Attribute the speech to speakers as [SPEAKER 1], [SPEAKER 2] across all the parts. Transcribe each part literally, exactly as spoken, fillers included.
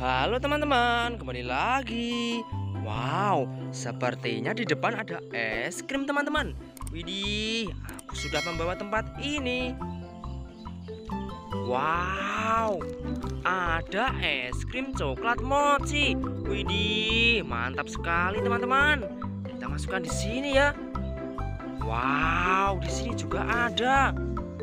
[SPEAKER 1] Halo teman-teman, kembali lagi. Wow, sepertinya di depan ada es krim teman-teman. Widih, aku sudah membawa tempat ini. Wow, ada es krim coklat mochi. Widih, mantap sekali teman-teman. Kita masukkan di sini ya. Wow, di sini juga ada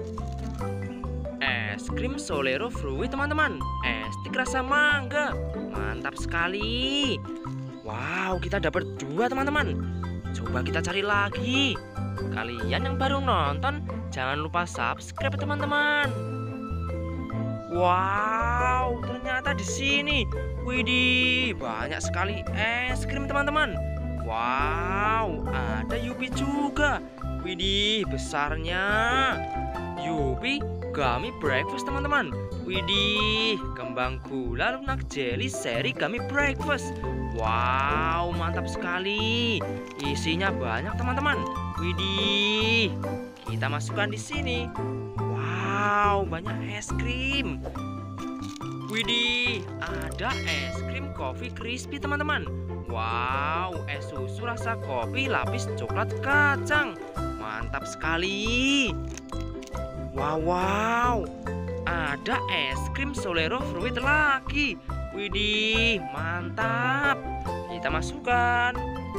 [SPEAKER 1] es krim Solero Fruit teman-teman. Es tik rasa mangga. Mantap sekali. Wow, kita dapat dua teman-teman. Coba kita cari lagi. Kalian yang baru nonton, jangan lupa subscribe teman-teman. Wow, ternyata di sini. Widih, banyak sekali es krim teman-teman. Wow, ada Yupi juga. Widih, besarnya. Yupi Gummy Breakfast teman-teman. Widih, kembang gula lunak jelly seri Gummy Breakfast. Wow, mantap sekali. Isinya banyak teman-teman. Widih, kita masukkan di sini. Wow, banyak es krim. Widih, ada es krim Coffee Crispy teman-teman. Wow, es susu rasa kopi lapis coklat kacang. Mantap sekali. Wow, wow, ada es krim Solero Fruit lagi. Widih, mantap. Kita masukkan.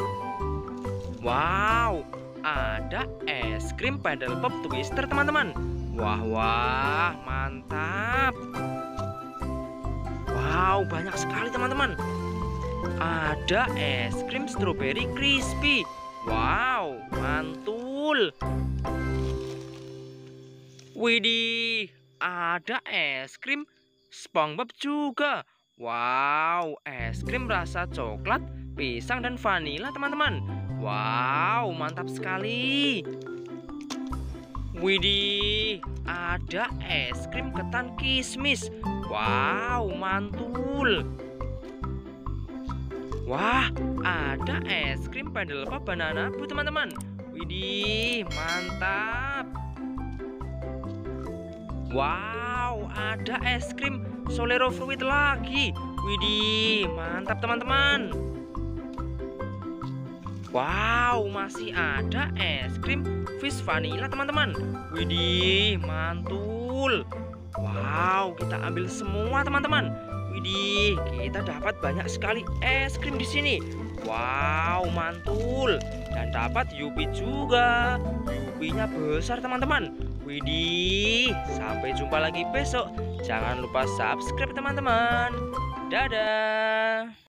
[SPEAKER 1] Wow, ada es krim Paddle Pop Twister teman-teman. Wah, wah, mantap. Wow, banyak sekali teman-teman. Ada es krim Strawberry Crispy. Wow, mantul. Widih, ada es krim SpongeBob juga. Wow, es krim rasa coklat, pisang dan vanila teman-teman. Wow, mantap sekali. Widih, ada es krim ketan kismis. Wow, mantul. Wah, ada es krim Paddle Pop Banana Bu teman-teman. Widih, mantap. Wow, ada es krim Solero Fruit lagi. Widih, mantap teman-teman. Wow, masih ada es krim Fish Vanilla teman-teman. Widih, mantul. Wow, kita ambil semua teman-teman. Widih, kita dapat banyak sekali es krim di sini. Wow, mantul. Dan dapat Yupi juga. Yupinya besar teman-teman. Widih, sampai jumpa lagi besok. Jangan lupa subscribe teman-teman. Dadah.